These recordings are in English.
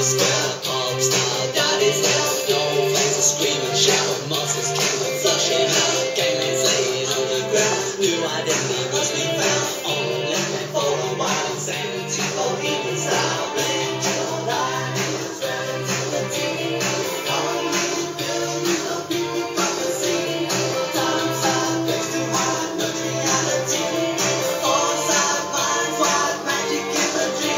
square, pop star, daddy's now. No flames are screaming, shout, monsters came and flush him out. Ganglands laying on the ground, new identity must be found. On the left hand for a while, sanity for even style. Your life is relativity. All you build is the people from the sea. Times are fixed to hide, no reality. Foresight, minds wide, magic imagery.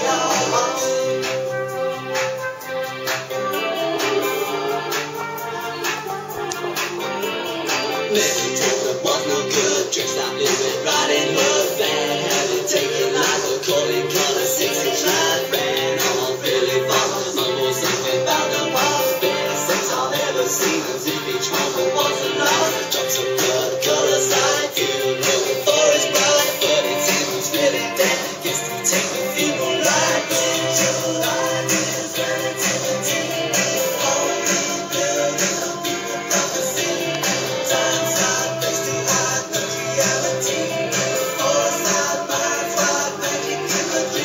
Meditation was no good, tricks that living right in mud. Bad habit, taking life, a calling color, 6-inch line. Ran on, really far, mumble something about the past. Best sex I've ever seen, as if each moment was a last. Drops of blood, color side, feel looking for his bride. But it seems really dead, guess to take the funeral ride. Your life is relativity. All you build is the people from the sea. Times are fixed to hide, no reality. Foresight, minds wide, magic imagery.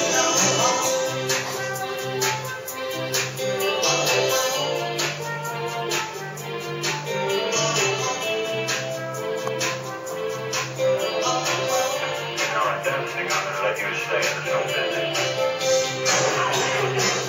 Alright, then, I'm going to let you stay. There's no business.